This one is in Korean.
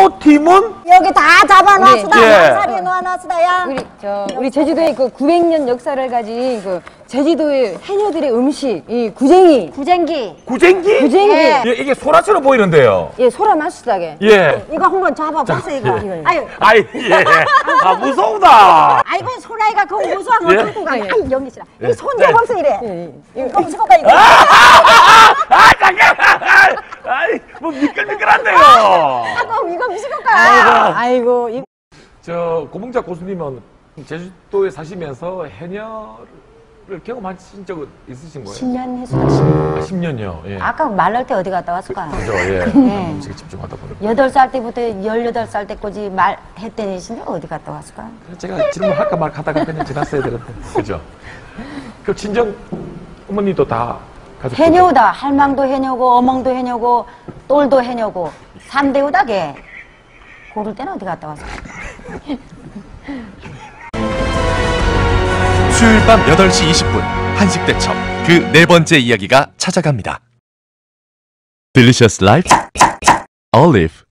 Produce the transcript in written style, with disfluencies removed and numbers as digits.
제주도 팀은 여기 다 잡아놨으다. 예. 양사리에 놓아놨으다야. 우리 제주도의 그 900년 역사를 가진 그 제주도의 해녀들의 음식, 이 구쟁이. 구쟁기. 구쟁기? 구쟁이. 예. 예, 이게 소라처럼 보이는데요. 예, 소라 맛있다게. 예. 이거 한번 잡아보세요, 이거. 예. 아유, 아이, 예. 아, 무서우다. 아이고, 소라이가 그거 무서운 거 예. 들고 가. 아이, 여기 있으라. 예. 이 손잡아서 이래. 이거 무서워, 이거. 아, 잠깐만. 아이, 뭐 미끌미끌한데요. 아고, 이거 무서운 거야. 아이고. 저 고봉자 고수님은 제주도에 사시면서 해녀를 경험하신 적은 있으신 거예요? 10년 했어. 10년요. 예. 아까 말할 때 어디 갔다 왔을까? 그죠, 예. 네. 음식에 집중하다 보니까. 8살 때부터 18살 때까지 말했더니 진짜 어디 갔다 왔을까? 제가 질문할까 말까 하다가 그냥 지났어야 되는데. 그죠? 그 친정 어머니도 다 가족. 해녀다. 할망도 해녀고, 어멍도 해녀고, 똘도 해녀고, 3대우다, 걔. 고를 때는 어디 갔다 왔을까? 수요일 밤 8시 20분 한식대첩 그 네 번째 이야기가 찾아갑니다. Delicious Life Olive